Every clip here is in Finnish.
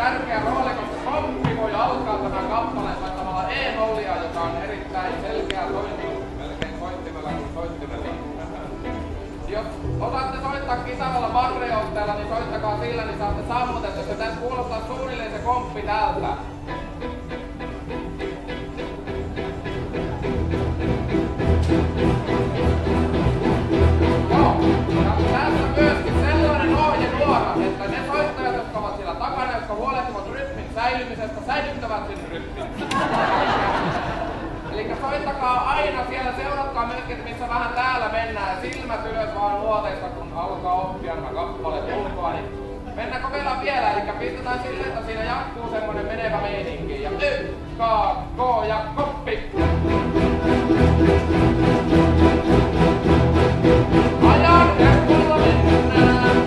tärkeä rooli, koska komppi voi alkaa tämän kappaleen soittamalla E-mollia, joka on erittäin selkeä sointu, melkein soittimella kuin soittimella. Jos osaatte soittaa kisaralla barreotteella, niin soittakaa sillä, niin saatte sammutettua. Se pitäisi kuulostaa suunnilleen se komppi täältä. Joo, ja tässä myöskin sellainen ohjenuora, että ne soittajat, jotka ovat siellä takana, jotka huolehtivat rytmin säilymisestä, säilyttävät sen rytmin. Elikkä soittakaa aina siellä, seuratkaa myöskin, missä vähän täällä mennään. Silmät ylös vaan nuoteista, kun alkaa oppia nämä kappaleet ulkoa. Niin mennään kokeillaan vielä, eli pistetään silleen, että siinä jatkuu semmonen menevä meininki. Ja ja koppi! Ajan herkulla mennään!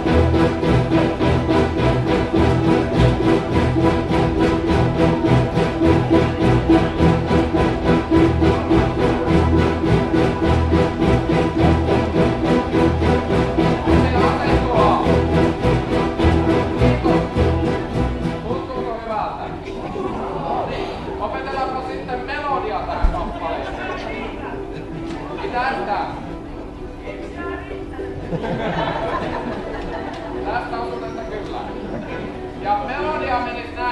Opetetaanko sitten melodia tähän kappaleeseen? Tästä. Tästä osuudesta kyllä. Ja melodia menisi näin.